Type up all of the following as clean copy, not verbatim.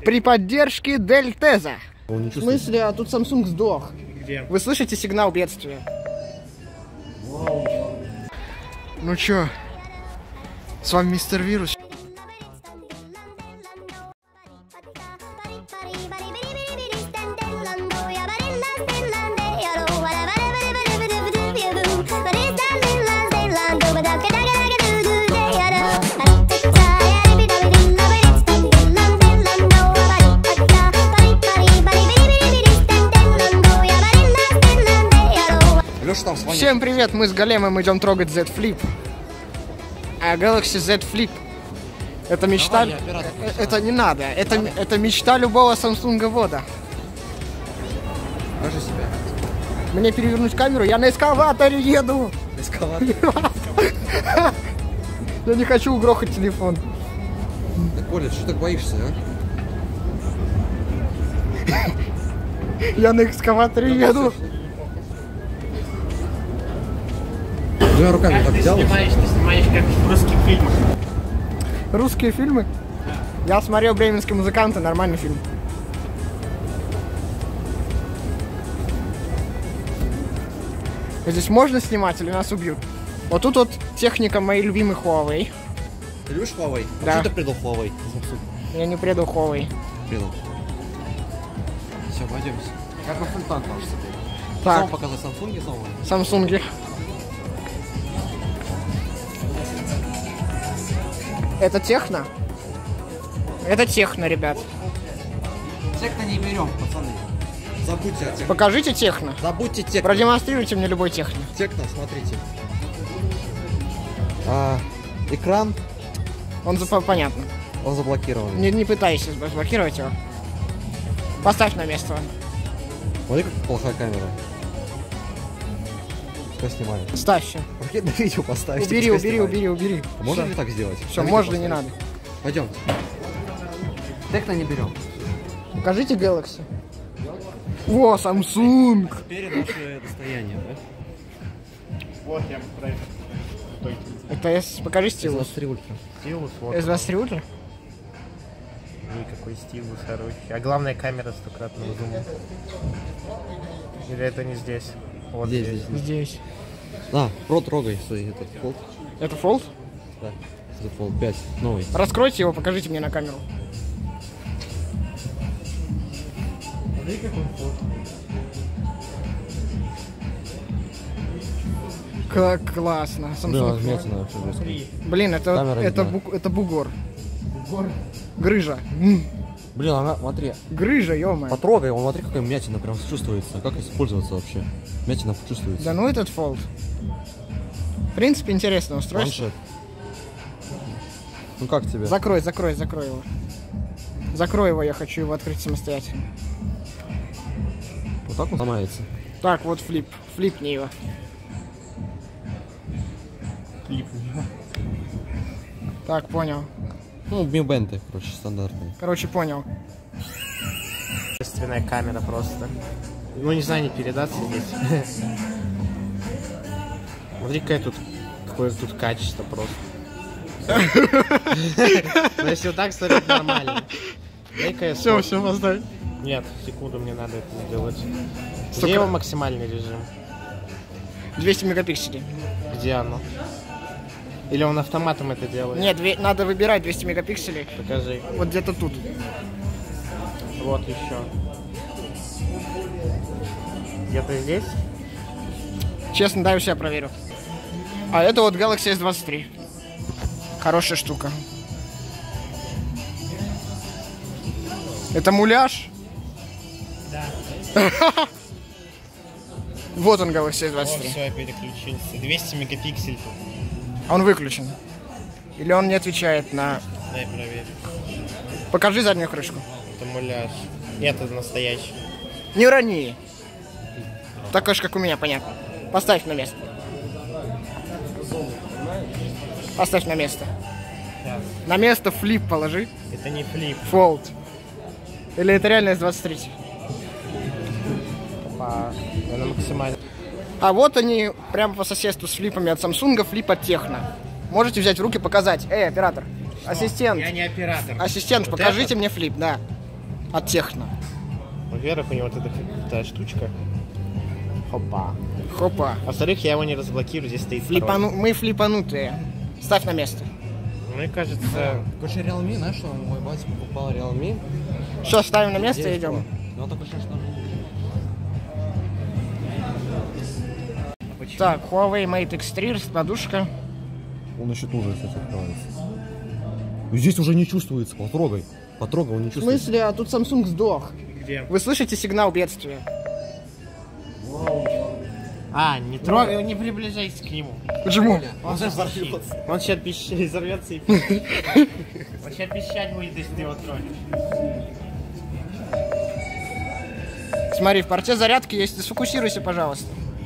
При поддержке Дельтеза. В смысле, а тут Samsung сдох. Где? Вы слышите сигнал бедствия? Ну чё? С вами Мистер Вирус. Всем привет, мы с Големом идем трогать Z Flip. А Galaxy Z Flip это мечта. Это не надо. Это мечта любого Samsung вода. Покажи себя. Мне перевернуть камеру, я на эскаваторе еду. Эскалатор. Я не хочу угрохать телефон. Так, Коля, что ты так боишься, а? Я на экскаваторе еду. Двумя руками так взял. Ты снимаешь как в русских фильмах. Русские фильмы? Я смотрел «Бременские музыканты», нормальный фильм. Здесь можно снимать или нас убьют? Вот тут вот техника моей любимой Huawei. Ты любишь Huawei? Да. А что ты предал Huawei? Я не предал Huawei. Предал. Все, пойдемте. Как консультант ваш теперь. Так. Снова показать Samsung снова? Samsung. Это техно? Это техно, ребят. Техно не берем, пацаны. Забудьте о техно. Покажите техно. Забудьте техно. Продемонстрируйте мне любой техно. Техно, смотрите. Экран. Понятно. Он заблокирован. Не пытайся заблокировать его. Поставь на место. Смотри, как плохая камера. Что снимает? Ставь все. На видео поставить. Убери. Можно ли так сделать? Все, можно, не надо. Пойдем. Техно не берем. Покажите Galaxy. О, Samsung. Теперь наше достояние, да? Вот я про это. Это покажи стилус. S23 Ultra. Стилус, вот. S23 Ultra? Никакой стилус, короче. А главная камера стократного зума. Или это не здесь? Вот Здесь. Здесь. На, трогай свой этот Fold. Это Fold? Да. Это Fold 5, новый. Раскройте его, покажите мне на камеру. Смотри, какой Fold. Как классно. Samsung. Вмятина вообще жестко. Блин, это бугор. Грыжа. Блин, она, смотри. Грыжа, ё-моё. Потрогай, он смотри, какая мятина прям чувствуется. Как использоваться вообще? Мятина чувствуется. Да ну этот Fold. В принципе, интересное устройство. Планшет. Ну как тебе? Закрой его. Закрой его, я хочу его открыть самостоятельно. Вот так он ломается. Так, вот флип. Флипни его. Так, понял. Ну, мибенты, короче, стандартные. Короче, понял. Естественная камера просто. Ну, не знаю, не передаться здесь. Смотри, какое тут качество просто. Но если вот так смотреть, нормально. Все, поставь. Нет, секунду, мне надо это сделать. Где его максимальный режим? 200 мегапикселей. Где оно? Или он автоматом это делает? Нет, надо выбирать 200 мегапикселей. Покажи. Вот где-то тут. Вот еще. Где-то здесь? Честно, дай у себя проверю. А это вот Galaxy S23. Хорошая штука. Это муляж? Да. Вот он, Galaxy О, S23. все, я переключился. 200 мегапикселей. Он выключен. Или он не отвечает на... Дай проверить. Покажи заднюю крышку. Это муляж. Нет, это настоящий. Не рони. Такой же, как у меня, понятно. Поставь на место. Поставь на место. Сейчас. На место флип положи. Это не флип. Fold. Или это реально S23? Она максимально. А вот они, прямо по соседству с флипами от Samsung, флип от Техно. Можете взять в руки, показать. Эй, оператор. Ассистент. Я не оператор. Ассистент, Вот покажите это? мне флип, да. от техно. Во-первых, у него вот эта крутая штучка. Хопа. Хопа. А во-вторых, я его не разблокирую, здесь стоит Мы флипанутые. Ставь на место. Мне кажется... Короче, Realme, знаешь, что мой батя покупал Realme. Все, ставим на место и идем. Но он такой сейчас тоже. Так, Huawei Mate X3, раскладушка. Он еще тоже сейчас открывается. И здесь уже не чувствуется. Потрогай. Потрогай, он не В чувствуется. смысле? А тут Samsung сдох. Где? Вы слышите сигнал бедствия? А, не трогай, не приближайся к нему. Почему? Он сейчас взорвется. Он сейчас взорвется и он сейчас пищать будет, если ты его тронешь. Смотри, в порте зарядки есть. Сфокусируйся, пожалуйста.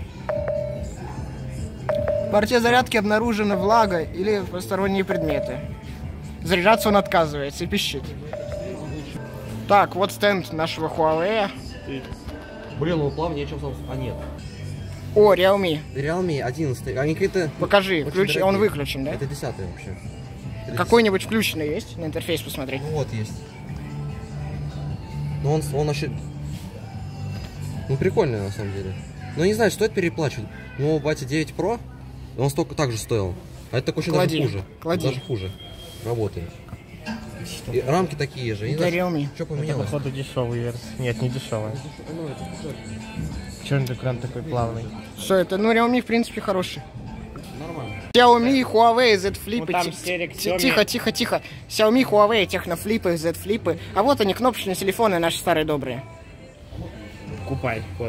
В порте зарядки обнаружена влага или посторонние предметы. Заряжаться он отказывается и пищит. Так, вот стенд нашего Huawei. Блин, он плавнее, чем Samsung. А, нет. О, Realme. Realme 11. Они какие-то... Покажи, очень ключ, дорогие. он выключен, да? Это 10 вообще. Какой-нибудь включенный есть? На интерфейс посмотреть. Ну вот есть. Но он вообще... Ну прикольный на самом деле. Но не знаю, стоит переплачивать. Ну, батя 9 Pro, он столько так же стоил. А это очень Клади, даже хуже. клади. Даже хуже. Работает. И рамки такие же. Это Realme. Что Это, поменялось? походу, дешевый версия. Нет, не дешевая. Черный экран такой плавный. Что это? Ну, Realme, в принципе, хороший. Нормально. Xiaomi, Huawei, Z Flip. Ну, там серик Xiaomi. Тихо. Xiaomi, Huawei, технофлипы, Z Flip. А вот они, кнопочные телефоны, наши старые добрые. Купай, вот.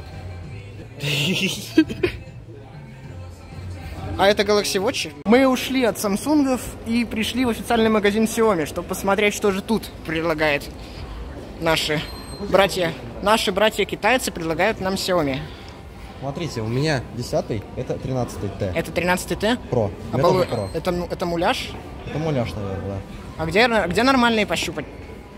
А это Galaxy Watch. Мы ушли от Samsung и пришли в официальный магазин Xiaomi, чтобы посмотреть, что же тут предлагает наши братья. Наши братья-китайцы предлагают нам Xiaomi. Смотрите, у меня 10-й, это 13-й T. Это 13T? Pro. А Pro. это муляж? Это муляж, наверное, да. А где нормальные пощупать?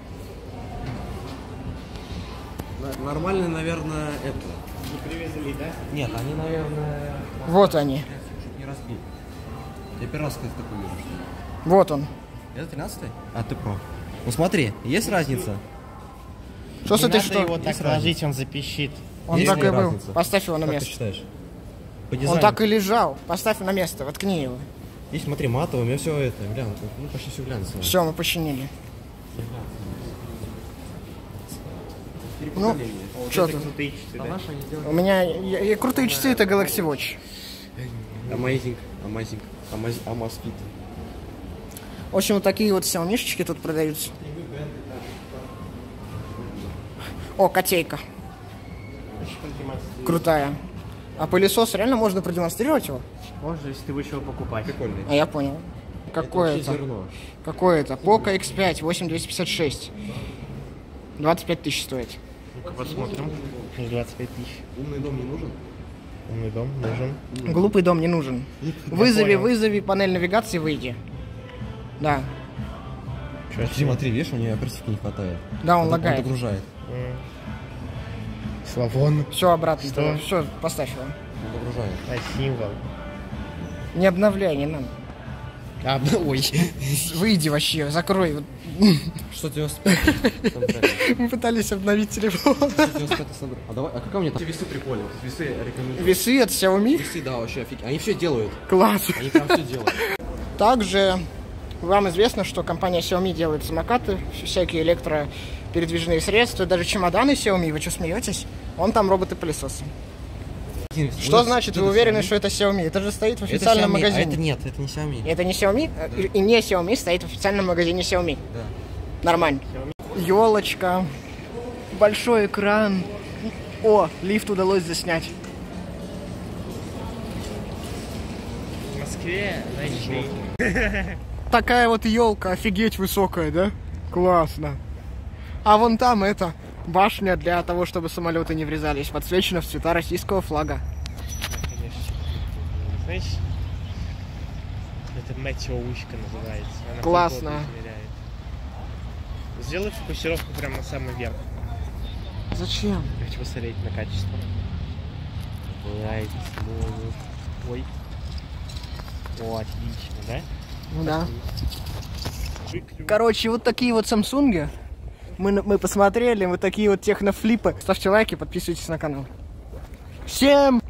Нормально, наверное, это. Не привезли, да? Нет, они, наверное, Вот они. чуть не разбили. Я первый раз такой вижу, что... Вот он. Это 13-й? А, ты Pro. Ну смотри, есть разница? Что с этой Надо что? его так ложить, он запищит. Он Есть так ли и был. разница? Поставь его на Как ты место. считаешь? По Он дизайну. так и лежал. Поставь на место, воткни его. И смотри, матовый, у меня все это, глянь, ну почти все глянцевое. Все, мы починили. Ну, что тут? Крутые часы, да? У меня крутые часы, это Galaxy Watch. Amazing. Amazfit. В общем, вот такие вот Xiaomi-шечки тут продаются. О, котейка. Крутая. А пылесос реально можно продемонстрировать его? Можно, если ты будешь его покупать. Прикольный. А я понял. Какое вообще это? зерно. Какое это? Poco X5 8256. 25 тысяч стоит. Ну-ка посмотрим. 25 тысяч. Умный дом не нужен? Умный дом нужен. Глупый дом не нужен. Вызови панель навигации, выйди. Да. Смотри, видишь, у нее оперативки не хватает. Да, он Он лагает. догружает. Славон. Все обратно. Что? Все, поставь его. Он догружает. А символ. Не обновляй, не надо. А, ой. Выйди вообще, закрой. Вот. Что 95? Мы пытались обновить телефон. 95 А давай, а какая у меня там? Весы прикольные. Весы я рекомендую. Весы от Xiaomi. Весы, да, вообще офигенно. Они все делают. Класс. Они прям все делают. Также вам известно, что компания Xiaomi делает самокаты, всякие электропередвижные средства, даже чемоданы Xiaomi. Вы что, смеетесь? Он там роботы-пылесосы. Что значит, вы уверены, что это Xiaomi? Это же стоит в официальном А магазине. это нет, это не Xiaomi. Это не Xiaomi, и не Xiaomi стоит в официальном магазине Xiaomi. Да. Нормально. Елочка, большой экран. О, лифт удалось заснять. В Москве, знаешь, Такая вот елка, офигеть высокая, да? Классно. А вон там это башня для того, чтобы самолеты не врезались, подсвечена в цвета российского флага. знаешь, это метеовышка называется. Она Классно. погоду измеряет. Сделай фокусировку прямо на самый верх. Зачем? Я хочу посмотреть на качество. Ой. О, отлично, да? Ну да. Короче, вот такие вот Samsung. мы посмотрели, вот такие вот технофлипы. Ставьте лайки, подписывайтесь на канал. Всем